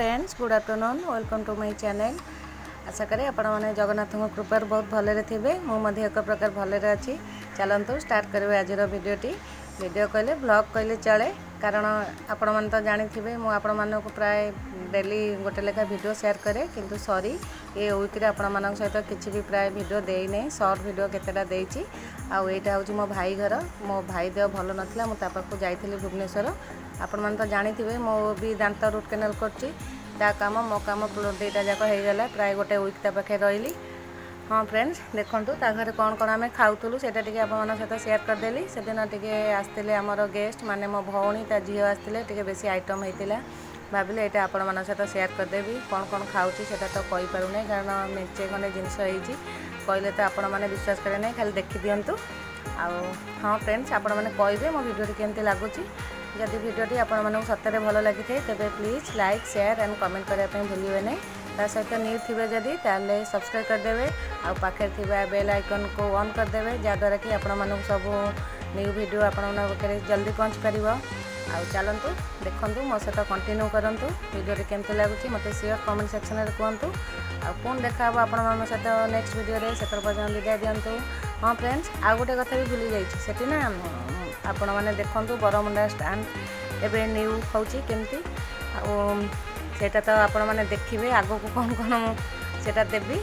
Friends, good afternoon, welcome to my channel. आशा करें आपण मैंने जगन्नाथ कृपार बहुत भलरे थे। मुझे एक प्रकार भलरे अच्छी। चलतु स्टार्ट करेंगे आज भिडियोटी। भिडियो कहले ब्लॉग कहले चले, कारण आपण मैंने तो जानी थे मुझे प्राय डेली गोटे लेखा वीडियो शेयर करे, किंतु सॉरी ये वीक्रे आपण सहित किसी भी प्राय वीडियो देने शॉर्ट वीडियो केतेटा देइछि। आउ एटा हूँ मो भाई घर। मो भाई देह भल नाला, मुझे पाखु जाइली भुवनेश्वर। आपण मैंने तो जानी थे मो भी दांत रूट केनाल कर काम मो काम दुईटा जाक होगा प्राय गोटे वीक ता पाखे रही। हाँ फ्रेंड्स, देखूँ ता घर कौन कौन आम खाऊलु से आप सहित शेयर करदेली। से दिन टे आसते आमर गेस्ट माने मो भौणी ता झील आसते बेसी आइटम होता। भाविले यहाँ आपण मान सहित शेयर करदेवी कौन कौन खाऊँ से तो कहीपरूना, कारण मेचे खंडे जिनस कहले तो आपण मैंने विश्वास करें ना, खाली देखी दिंतु। हाँ फ्रेंड्स, आपण मैंने कहे मो भिडियो केमती लगुच। जदि भिडियोटी आपण मानक सतरे भल लगी थे तेरे please like share and comment करने भूलिए नहीं। ता सहित न्यू थे जदि ताले सब्सक्राइब करदे आ पाखे थिबा बेल आइकन को ऑन करदे, जहाँद्वारा कि आपण मानक सब न्यू वीडियो आपण पाखे जल्दी पहुँच पार। आउ चलतु देखु मो सहित कंटिन्यू करूँ। भिडियोटी केमती लगुच मत सियोर कमेंट सेक्शन में कहतु। पुणी देखा आपण मान सहित नेक्स्ट वीडियो से पर्यटन विदाय दिंतु। हाँ फ्रेंड्स, आउ गोटे कथा भी भूली जाइए ना, आपण मैंने देखु बरमुंडा स्टैंड एवं न्यू होची केमती सेटा तो आपण मैंने देखिए आग को कौन कौन सेटा देवी।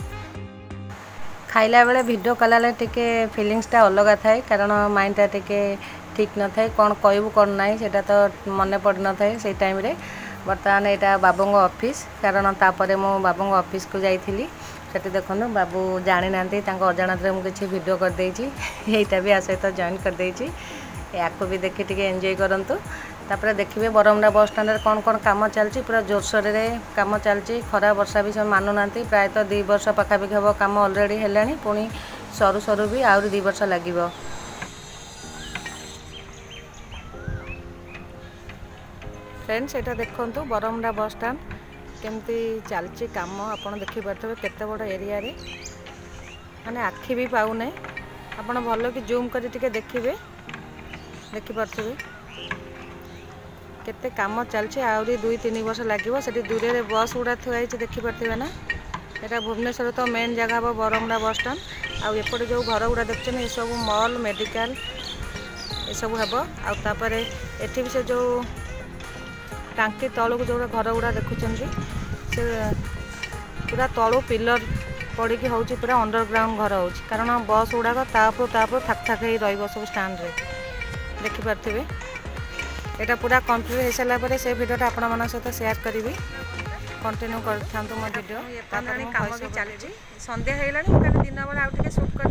खाइला बेले वीडियो कला टिके फीलिंग्सटा अलग थाए, कारण माइंडटा टिके ठीक न थाए, कौन कहबू कौन ना सेटा तो मन पड़ न थाए से टाइम रे। बर्तमान यहाँ बाबूंग ऑफिस, कारण तापर मो बाबूंग ऑफिस को जाइली। सेठी देखो बाबू जानी ना अजाणत मुझे भिडियो करदे, यहीटा भी आ सहित जॉइन करदे। या भी देखी टे एंजॉय करूँ। तापर देखिए बरमुंडा बस स्टैंड कौन कौन काम चलती, पूरा जोरसोर काम चलती। खरा वर्षा भी सब मानुना, प्रायतः 2 वर्ष पाखापाखि हम कम अलरेडी है, पुणी सरू सरू भी आहरी 2 वर्ष लगे। फ्रेंड्स, यहाँ देखु बरमुंडा बस स्टैंड केमती चलती काम आपड़ देखिपे केते बड़ एरिया रे, माने आखि भी पाऊना। आप भल कि जूम कर देखिए देखिपे केते काम चलती। आहरी 2-3 वर्ष लगे। से दूर बस गुड़ा थुआई देखिपे ना। यहाँ भुवनेश्वर तो मेन जगह हम बरमुंडा बस स्टैंड। आउ एपटे जो घर गुड़ा देखते ये सब मॉल मेडिकल ये सब हम। आपर एटी भी से जो टांकी तलू जो घर गुड़ा देखुं से पूरा तलू पिलर पड़ी हूँ, पूरा अंडरग्राउंड घर हो, कारण बस गुड़ाक तापर थाक थाक रही सब स्टैंड रे देखिपे। यहाँ पूरा कंप्लीट हो सारापर से भिडियोटा आपण मान सहित शेयर करी। कंटिन्यू कर मो भिडियो। काम भी चलती, संध्या होगा दिन बेला आउ टे सुट कर